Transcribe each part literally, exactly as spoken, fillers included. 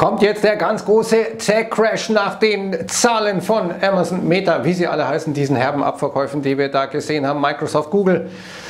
Kommt jetzt der ganz große Tech-Crash nach den Zahlen von Amazon, Meta, wie sie alle heißen, diesen herben Abverkäufen, die wir da gesehen haben, Microsoft, Google?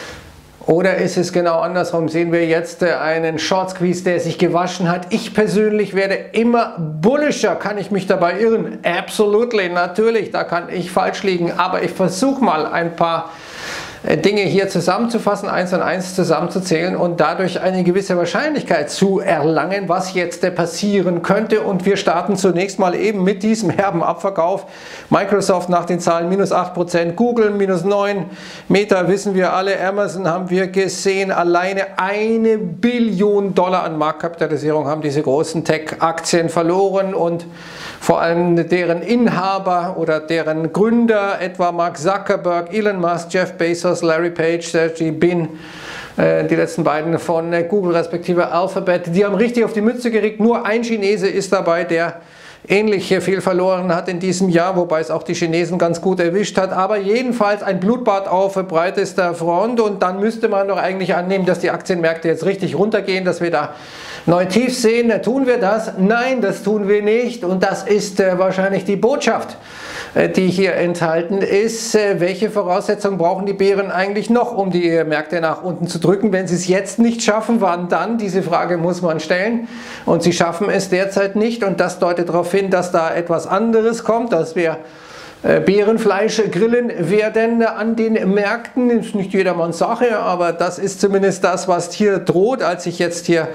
Oder ist es genau andersrum? Sehen wir jetzt einen Short Squeeze, der sich gewaschen hat? Ich persönlich werde immer bullischer. Kann ich mich dabei irren? Absolutely, natürlich, da kann ich falsch liegen. Aber ich versuche mal ein paar Dinge hier zusammenzufassen, eins und eins zusammenzuzählen und dadurch eine gewisse Wahrscheinlichkeit zu erlangen, was jetzt passieren könnte. Und wir starten zunächst mal eben mit diesem herben Abverkauf. Microsoft nach den Zahlen minus acht Prozent, Google minus neun, Meta wissen wir alle, Amazon haben wir gesehen, alleine eine Billion Dollar an Marktkapitalisierung haben diese großen Tech-Aktien verloren und vor allem deren Inhaber oder deren Gründer, etwa Mark Zuckerberg, Elon Musk, Jeff Bezos, Larry Page, Sergey Brin, äh, die letzten beiden von äh, Google respektive Alphabet, die haben richtig auf die Mütze gekriegt. Nur ein Chinese ist dabei, der ähnlich viel verloren hat in diesem Jahr, wobei es auch die Chinesen ganz gut erwischt hat. Aber jedenfalls ein Blutbad auf breitester Front und dann müsste man doch eigentlich annehmen, dass die Aktienmärkte jetzt richtig runtergehen, dass wir da neue Tiefs sehen. Tun wir das? Nein, das tun wir nicht und das ist äh, wahrscheinlich die Botschaft, äh, die hier enthalten ist. Äh, welche Voraussetzungen brauchen die Bären eigentlich noch, um die äh, Märkte nach unten zu drücken? Wenn sie es jetzt nicht schaffen, wann dann? Diese Frage muss man stellen und sie schaffen es derzeit nicht und das deutet darauf hin, dass da etwas anderes kommt, dass wir Bärenfleisch grillen werden an den Märkten. Ist nicht jedermanns Sache, aber das ist zumindest das, was hier droht. Als ich jetzt hier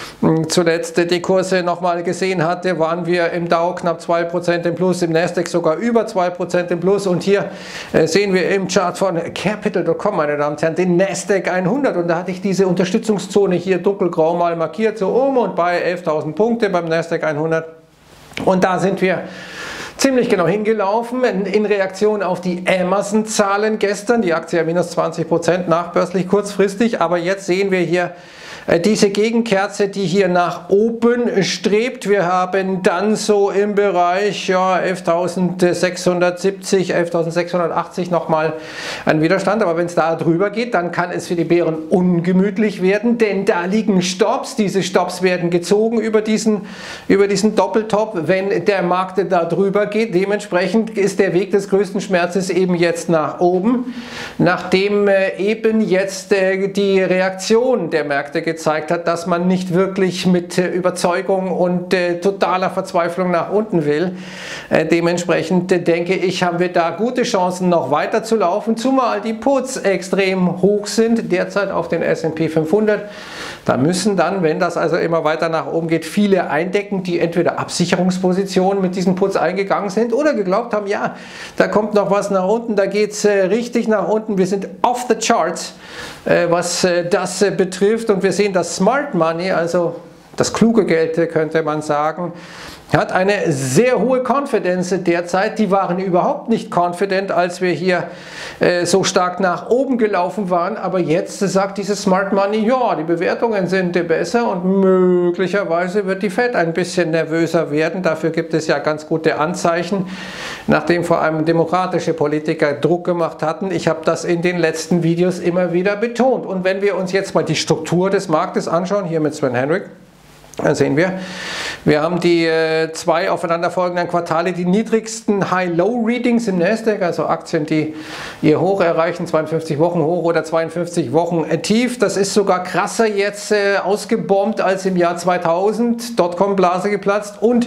zuletzt die Kurse nochmal gesehen hatte, waren wir im Dow knapp zwei Prozent im Plus, im Nasdaq sogar über zwei Prozent im Plus und hier sehen wir im Chart von Capital Punkt com, meine Damen und Herren, den Nasdaq hundert und da hatte ich diese Unterstützungszone hier dunkelgrau mal markiert, so um und bei elftausend Punkte beim Nasdaq hundert und da sind wir ziemlich genau hingelaufen in Reaktion auf die Amazon-Zahlen gestern. Die Aktie minus zwanzig Prozent nachbörslich kurzfristig, aber jetzt sehen wir hier diese Gegenkerze, die hier nach oben strebt. Wir haben dann so im Bereich ja, elftausendsechshundertsiebzig, elftausendsechshundertachtzig nochmal einen Widerstand. Aber wenn es da drüber geht, dann kann es für die Bären ungemütlich werden, denn da liegen Stops. Diese Stops werden gezogen über diesen, über diesen Doppeltop, wenn der Markt da drüber geht. Dementsprechend ist der Weg des größten Schmerzes eben jetzt nach oben, nachdem äh, eben jetzt äh, die Reaktion der Märkte gezeigt hat, dass man nicht wirklich mit äh, Überzeugung und äh, totaler Verzweiflung nach unten will. Äh, dementsprechend äh, denke ich, haben wir da gute Chancen noch weiter zu laufen, zumal die Puts extrem hoch sind, derzeit auf den S und P fünfhundert. Da müssen dann, wenn das also immer weiter nach oben geht, viele eindecken, die entweder Absicherungspositionen mit diesen Puts eingegangen sind oder geglaubt haben, ja, da kommt noch was nach unten, da geht es äh, richtig nach unten, wir sind off the charts, äh, was äh, das äh, betrifft und wir sehen, dass Smart Money, also das kluge Geld, könnte man sagen, hat eine sehr hohe Confidence derzeit. Die waren überhaupt nicht confident, als wir hier äh, so stark nach oben gelaufen waren. Aber jetzt sagt dieses Smart Money, ja, die Bewertungen sind besser und möglicherweise wird die Fed ein bisschen nervöser werden. Dafür gibt es ja ganz gute Anzeichen, nachdem vor allem demokratische Politiker Druck gemacht hatten. Ich habe das in den letzten Videos immer wieder betont. Und wenn wir uns jetzt mal die Struktur des Marktes anschauen, hier mit Sven Henrik, da sehen wir, wir haben die äh, zwei aufeinanderfolgenden Quartale, die niedrigsten High-Low-Readings im Nasdaq, also Aktien, die ihr Hoch erreichen, zweiundfünfzig Wochen hoch oder zweiundfünfzig Wochen äh, tief. Das ist sogar krasser jetzt äh, ausgebombt als im Jahr zweitausend, Dotcom-Blase geplatzt und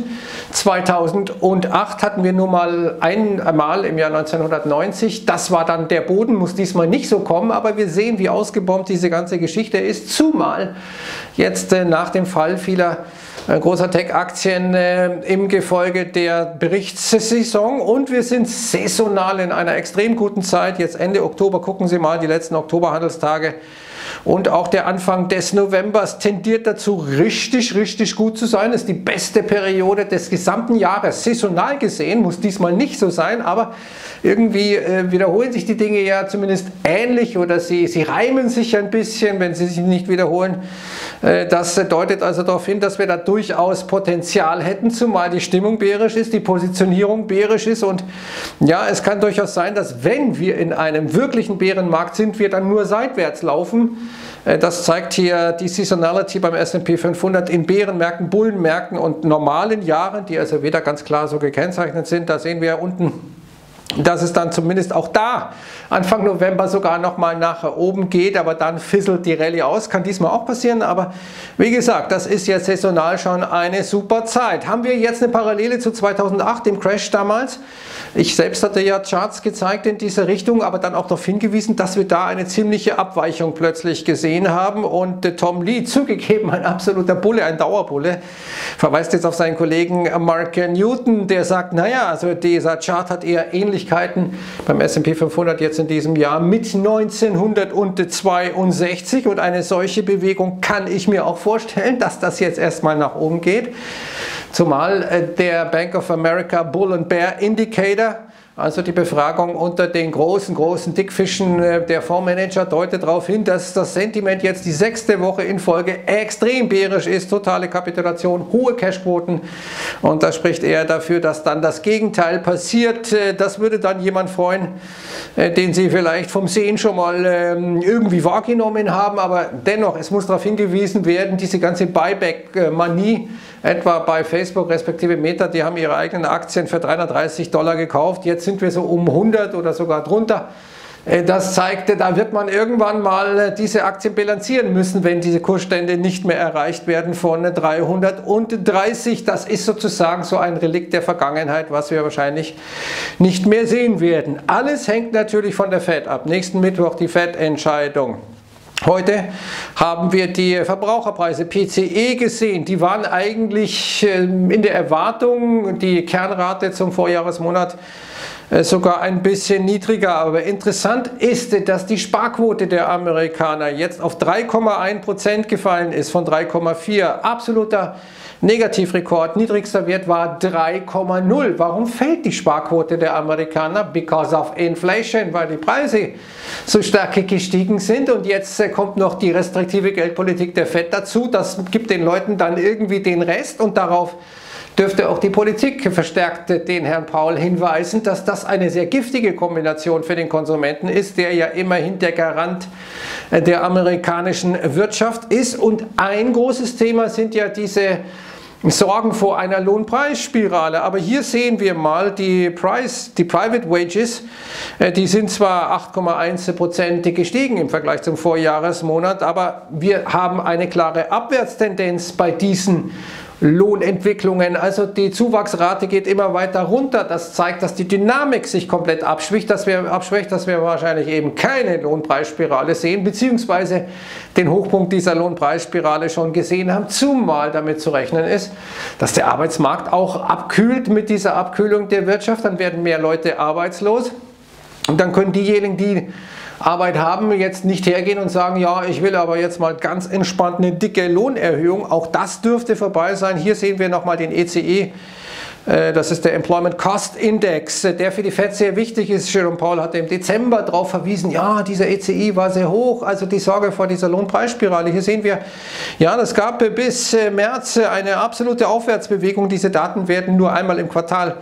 zweitausendacht hatten wir nur mal einmal im Jahr neunzehnhundertneunzig. Das war dann der Boden, muss diesmal nicht so kommen, aber wir sehen, wie ausgebombt diese ganze Geschichte ist, zumal jetzt äh, nach dem Fall vieler großer Tech-Aktien äh, im Gefolge der Berichtssaison und wir sind saisonal in einer extrem guten Zeit. Jetzt Ende Oktober, gucken Sie mal, die letzten Oktoberhandelstage und auch der Anfang des Novembers tendiert dazu, richtig, richtig gut zu sein. Das ist die beste Periode des gesamten Jahres. Saisonal gesehen muss diesmal nicht so sein, aber irgendwie äh, wiederholen sich die Dinge ja zumindest ähnlich oder sie, sie reimen sich ein bisschen, wenn sie sich nicht wiederholen. Äh, das deutet also darauf hin, dass wir da durchaus Potenzial hätten, zumal die Stimmung bärisch ist, die Positionierung bärisch ist und ja, es kann durchaus sein, dass wenn wir in einem wirklichen Bärenmarkt sind, wir dann nur seitwärts laufen. Das zeigt hier die Seasonality beim S und P fünfhundert in Bärenmärkten, Bullenmärkten und normalen Jahren, die also wieder ganz klar so gekennzeichnet sind. Da sehen wir unten, dass es dann zumindest auch da Anfang November sogar nochmal nach oben geht, aber dann fisselt die Rallye aus. Kann diesmal auch passieren, aber wie gesagt, das ist jetzt saisonal schon eine super Zeit. Haben wir jetzt eine Parallele zu zweitausendacht, dem Crash damals? Ich selbst hatte ja Charts gezeigt in diese Richtung, aber dann auch darauf hingewiesen, dass wir da eine ziemliche Abweichung plötzlich gesehen haben und äh, Tom Lee, zugegeben ein absoluter Bulle, ein Dauerbulle, verweist jetzt auf seinen Kollegen Mark Newton, der sagt, naja, also dieser Chart hat eher Ähnlichkeiten beim S und P fünfhundert jetzt in diesem Jahr mit neunzehnhundertzweiundsechzig und eine solche Bewegung kann ich mir auch vorstellen, dass das jetzt erstmal nach oben geht. Zumal äh, der Bank of America Bull and Bear Indicator, also die Befragung unter den großen, großen Dickfischen äh, der Fondsmanager, deutet darauf hin, dass das Sentiment jetzt die sechste Woche in Folge extrem bärisch ist, totale Kapitulation, hohe Cashquoten und da spricht er dafür, dass dann das Gegenteil passiert. Äh, das würde dann jemand freuen, äh, den Sie vielleicht vom Sehen schon mal äh, irgendwie wahrgenommen haben, aber dennoch, es muss darauf hingewiesen werden, diese ganze Buyback-Manie, etwa bei Facebook respektive Meta, die haben ihre eigenen Aktien für dreihundertdreißig Dollar gekauft, jetzt sind wir so um hundert oder sogar drunter. Das zeigte, da wird man irgendwann mal diese Aktien bilanzieren müssen, wenn diese Kursstände nicht mehr erreicht werden von dreihundertdreißig. Das ist sozusagen so ein Relikt der Vergangenheit, was wir wahrscheinlich nicht mehr sehen werden. Alles hängt natürlich von der Fed ab. Nächsten Mittwoch die Fed-Entscheidung. Heute haben wir die Verbraucherpreise P C E gesehen. Die waren eigentlich in der Erwartung, die Kernrate zum Vorjahresmonat sogar ein bisschen niedriger. Aber interessant ist, dass die Sparquote der Amerikaner jetzt auf drei Komma eins Prozent gefallen ist von drei Komma vier. Absoluter Negativrekord, niedrigster Wert war drei Komma null. Warum fällt die Sparquote der Amerikaner? Because of inflation, weil die Preise so stark gestiegen sind und jetzt kommt noch die restriktive Geldpolitik der Fed dazu. Das gibt den Leuten dann irgendwie den Rest und darauf dürfte auch die Politik verstärkt den Herrn Powell hinweisen, dass das eine sehr giftige Kombination für den Konsumenten ist, der ja immerhin der Garant der amerikanischen Wirtschaft ist. Und ein großes Thema sind ja diese Sorgen vor einer Lohnpreisspirale. Aber hier sehen wir mal die, Price, die Private Wages, die sind zwar acht Komma eins Prozent gestiegen im Vergleich zum Vorjahresmonat, aber wir haben eine klare Abwärtstendenz bei diesen Lohnentwicklungen, also die Zuwachsrate geht immer weiter runter. Das zeigt, dass die Dynamik sich komplett abschwächt, dass wir, abschwächt, dass wir wahrscheinlich eben keine Lohnpreisspirale sehen, beziehungsweise den Hochpunkt dieser Lohnpreisspirale schon gesehen haben, zumal damit zu rechnen ist, dass der Arbeitsmarkt auch abkühlt mit dieser Abkühlung der Wirtschaft. Dann werden mehr Leute arbeitslos und dann können diejenigen, die Arbeit haben, jetzt nicht hergehen und sagen, ja, ich will aber jetzt mal ganz entspannt eine dicke Lohnerhöhung. Auch das dürfte vorbei sein. Hier sehen wir nochmal den E C E. Das ist der Employment Cost Index, der für die Fed sehr wichtig ist. Jerome Powell hatte im Dezember darauf verwiesen, ja, dieser E C I war sehr hoch, also die Sorge vor dieser Lohnpreisspirale. Hier sehen wir, ja, es gab bis März eine absolute Aufwärtsbewegung. Diese Daten werden nur einmal im Quartal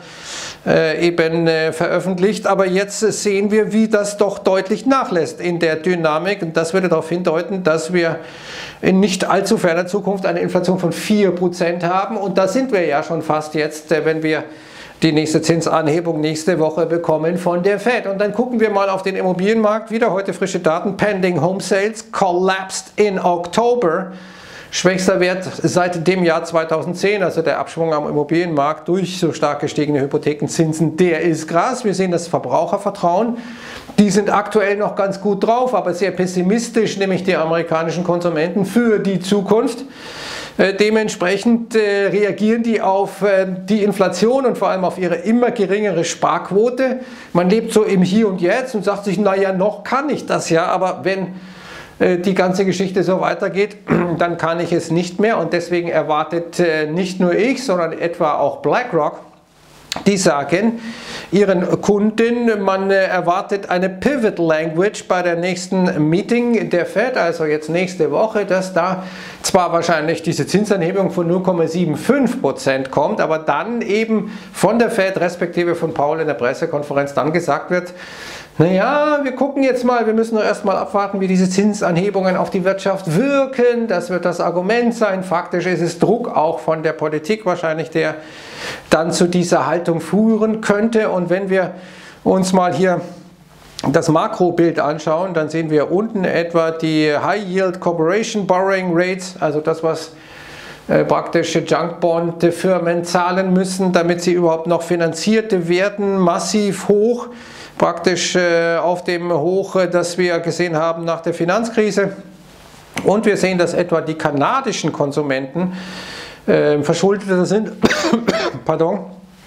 äh, eben äh, veröffentlicht, aber jetzt sehen wir, wie das doch deutlich nachlässt in der Dynamik. Und das würde darauf hindeuten, dass wir in nicht allzu ferner Zukunft eine Inflation von vier Prozent haben. Und da sind wir ja schon fast jetzt, wenn wir die nächste Zinsanhebung nächste Woche bekommen von der Fed. Und dann gucken wir mal auf den Immobilienmarkt. Wieder heute frische Daten. Pending Home Sales collapsed in October. Schwächster Wert seit dem Jahr zweitausendzehn, also der Abschwung am Immobilienmarkt durch so stark gestiegene Hypothekenzinsen, der ist krass. Wir sehen das Verbrauchervertrauen. Die sind aktuell noch ganz gut drauf, aber sehr pessimistisch, nämlich die amerikanischen Konsumenten für die Zukunft. Äh, dementsprechend äh, reagieren die auf äh, die Inflation und vor allem auf ihre immer geringere Sparquote. Man lebt so im Hier und Jetzt und sagt sich, naja, noch kann ich das ja, aber wenn äh, die ganze Geschichte so weitergeht, dann kann ich es nicht mehr. Und deswegen erwartet äh, nicht nur ich, sondern etwa auch BlackRock, die sagen ihren Kunden, man erwartet eine Pivot Language bei der nächsten Meeting der Fed, also jetzt nächste Woche, dass da zwar wahrscheinlich diese Zinsanhebung von null Komma fünfundsiebzig Prozent kommt, aber dann eben von der Fed respektive von Powell in der Pressekonferenz dann gesagt wird, naja, wir gucken jetzt mal, wir müssen doch erstmal abwarten, wie diese Zinsanhebungen auf die Wirtschaft wirken. Das wird das Argument sein. Faktisch ist es Druck auch von der Politik wahrscheinlich, der dann zu dieser Haltung führen könnte. Und wenn wir uns mal hier das Makrobild anschauen, dann sehen wir unten etwa die High Yield Corporation Borrowing Rates, also das, was äh, praktisch Junk-Bond-Firmen zahlen müssen, damit sie überhaupt noch finanziert werden, massiv hoch, praktisch äh, auf dem Hoch, das wir gesehen haben nach der Finanzkrise. Und wir sehen, dass etwa die kanadischen Konsumenten äh, verschuldeter sind, pardon,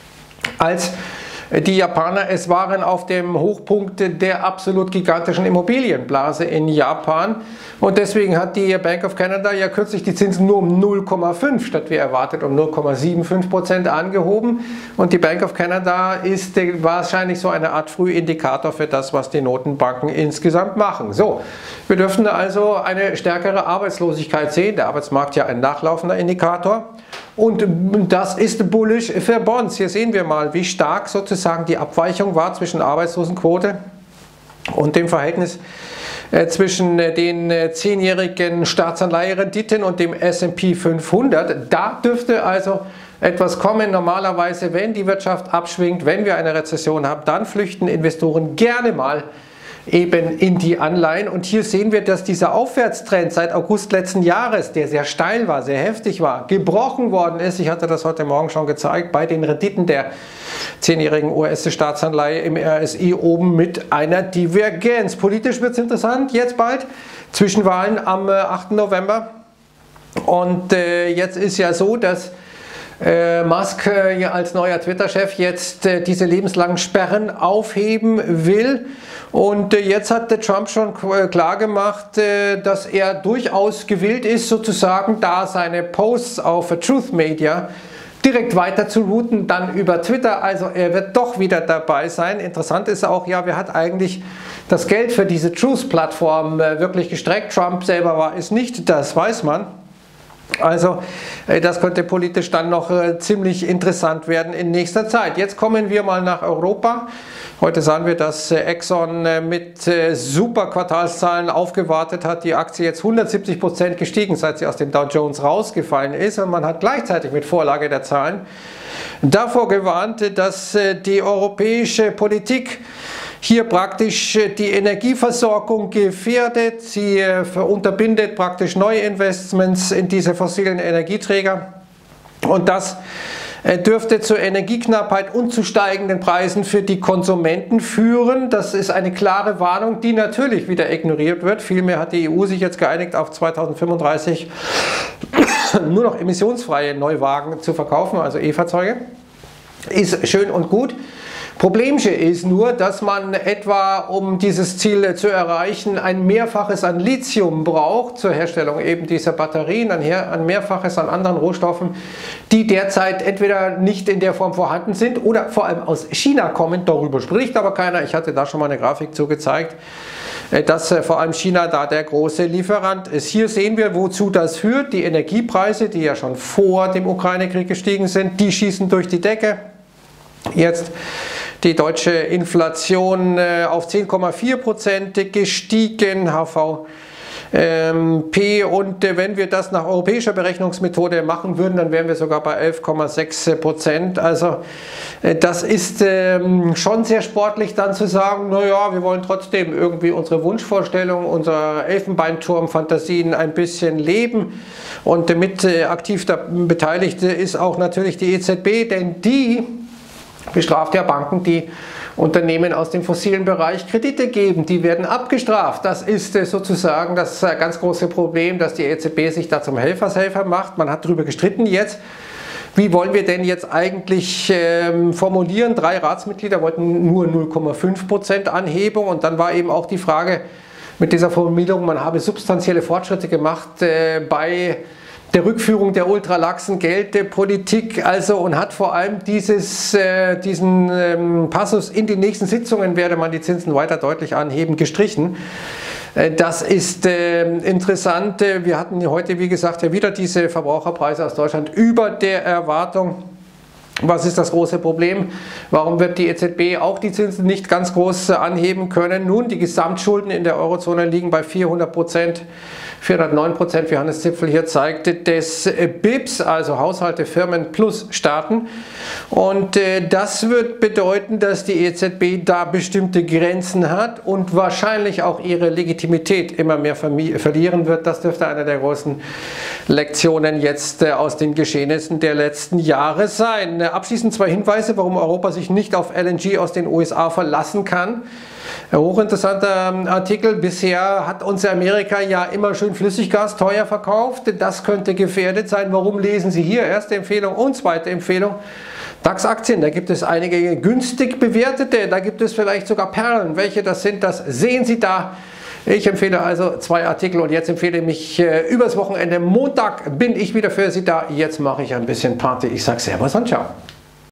als die Japaner. Es waren auf dem Hochpunkt der absolut gigantischen Immobilienblase in Japan und deswegen hat die Bank of Canada ja kürzlich die Zinsen nur um null Komma fünf statt wie erwartet um null Komma fünfundsiebzig Prozent angehoben und die Bank of Canada ist wahrscheinlich so eine Art Frühindikator für das, was die Notenbanken insgesamt machen. So, wir dürften also eine stärkere Arbeitslosigkeit sehen, der Arbeitsmarkt ja ein nachlaufender Indikator. Und das ist bullish für Bonds. Hier sehen wir mal, wie stark sozusagen die Abweichung war zwischen Arbeitslosenquote und dem Verhältnis äh, zwischen äh, den äh, zehnjährigen Staatsanleiherenditen und dem S und P fünfhundert. Da dürfte also etwas kommen. Normalerweise, wenn die Wirtschaft abschwingt, wenn wir eine Rezession haben, dann flüchten Investoren gerne mal eben in die Anleihen. Und hier sehen wir, dass dieser Aufwärtstrend seit August letzten Jahres, der sehr steil war, sehr heftig war, gebrochen worden ist. Ich hatte das heute Morgen schon gezeigt, bei den Renditen der zehnjährigen U S-Staatsanleihe im R S I oben mit einer Divergenz. Politisch wird es interessant, jetzt bald, Zwischenwahlen am achten November. Und äh, jetzt ist ja so, dass Äh, Musk äh, als neuer Twitter-Chef jetzt äh, diese lebenslangen Sperren aufheben will und äh, jetzt hat der Trump schon äh, klar gemacht, äh, dass er durchaus gewillt ist, sozusagen da seine Posts auf äh, Truth Media direkt weiter zu routen, dann über Twitter, also er wird doch wieder dabei sein. Interessant ist auch, ja, wer hat eigentlich das Geld für diese Truth-Plattform äh, wirklich gestreckt? Trump selber war es nicht, das weiß man. Also das könnte politisch dann noch äh, ziemlich interessant werden in nächster Zeit. Jetzt kommen wir mal nach Europa. Heute sahen wir, dass äh, Exxon äh, mit äh, super Quartalszahlen aufgewartet hat. Die Aktie jetzt hundertsiebzig Prozent gestiegen, seit sie aus dem Dow Jones rausgefallen ist. Und man hat gleichzeitig mit Vorlage der Zahlen davor gewarnt, dass äh, die europäische Politik hier praktisch die Energieversorgung gefährdet, sie unterbindet praktisch Neuinvestments in diese fossilen Energieträger und das dürfte zur Energieknappheit und zu steigenden Preisen für die Konsumenten führen. Das ist eine klare Warnung, die natürlich wieder ignoriert wird. Vielmehr hat die E U sich jetzt geeinigt, auf zweitausendfünfunddreißig nur noch emissionsfreie Neuwagen zu verkaufen, also E-Fahrzeuge. Ist schön und gut. Problemchen ist nur, dass man etwa, um dieses Ziel zu erreichen, ein Mehrfaches an Lithium braucht zur Herstellung eben dieser Batterien, ein Mehrfaches an anderen Rohstoffen, die derzeit entweder nicht in der Form vorhanden sind oder vor allem aus China kommen. Darüber spricht aber keiner. Ich hatte da schon mal eine Grafik zu gezeigt, dass vor allem China da der große Lieferant ist. Hier sehen wir, wozu das führt. Die Energiepreise, die ja schon vor dem Ukraine-Krieg gestiegen sind, die schießen durch die Decke. Jetzt die deutsche Inflation äh, auf zehn Komma vier Prozent gestiegen, H V P, und äh, wenn wir das nach europäischer Berechnungsmethode machen würden, dann wären wir sogar bei elf Komma sechs Prozent. Also äh, das ist äh, schon sehr sportlich dann zu sagen, naja, wir wollen trotzdem irgendwie unsere Wunschvorstellungen, unsere Elfenbeinturm-Fantasien ein bisschen leben, und mit äh, aktiv da beteiligt ist auch natürlich die E Z B, denn die bestraft ja Banken, die Unternehmen aus dem fossilen Bereich Kredite geben. Die werden abgestraft. Das ist sozusagen das ganz große Problem, dass die E Z B sich da zum Helfershelfer macht. Man hat darüber gestritten jetzt. Wie wollen wir denn jetzt eigentlich ähm, formulieren? Drei Ratsmitglieder wollten nur null Komma fünf Prozent Anhebung, und dann war eben auch die Frage mit dieser Formulierung, man habe substanzielle Fortschritte gemacht äh, bei der Rückführung der ultralaxen Geldpolitik, also, und hat vor allem dieses, äh, diesen ähm, Passus, in den nächsten Sitzungen werde man die Zinsen weiter deutlich anheben, gestrichen. Äh, das ist äh, interessant. Wir hatten heute, wie gesagt, ja wieder diese Verbraucherpreise aus Deutschland über der Erwartung. Was ist das große Problem? Warum wird die E Z B auch die Zinsen nicht ganz groß anheben können? Nun, die Gesamtschulden in der Eurozone liegen bei vierhundert Prozent, vierhundertneun Prozent, wie Hannes Zipfel hier zeigte, des B I P S, also Haushalte, Firmen plus Staaten. Und äh, das wird bedeuten, dass die E Z B da bestimmte Grenzen hat und wahrscheinlich auch ihre Legitimität immer mehr verlieren wird. Das dürfte eine der großen Lektionen jetzt äh, aus den Geschehnissen der letzten Jahre sein. Abschließend zwei Hinweise, warum Europa sich nicht auf L N G aus den U S A verlassen kann. Ein hochinteressanter Artikel. Bisher hat uns Amerika ja immer schön Flüssiggas teuer verkauft. Das könnte gefährdet sein. Warum lesen Sie hier? Erste Empfehlung und zweite Empfehlung. DAX-Aktien, da gibt es einige günstig bewertete, da gibt es vielleicht sogar Perlen. Welche das sind, das sehen Sie da. Ich empfehle also zwei Artikel und jetzt empfehle ich mich äh, übers Wochenende. Montag bin ich wieder für Sie da. Jetzt mache ich ein bisschen Party. Ich sage Servus und Ciao.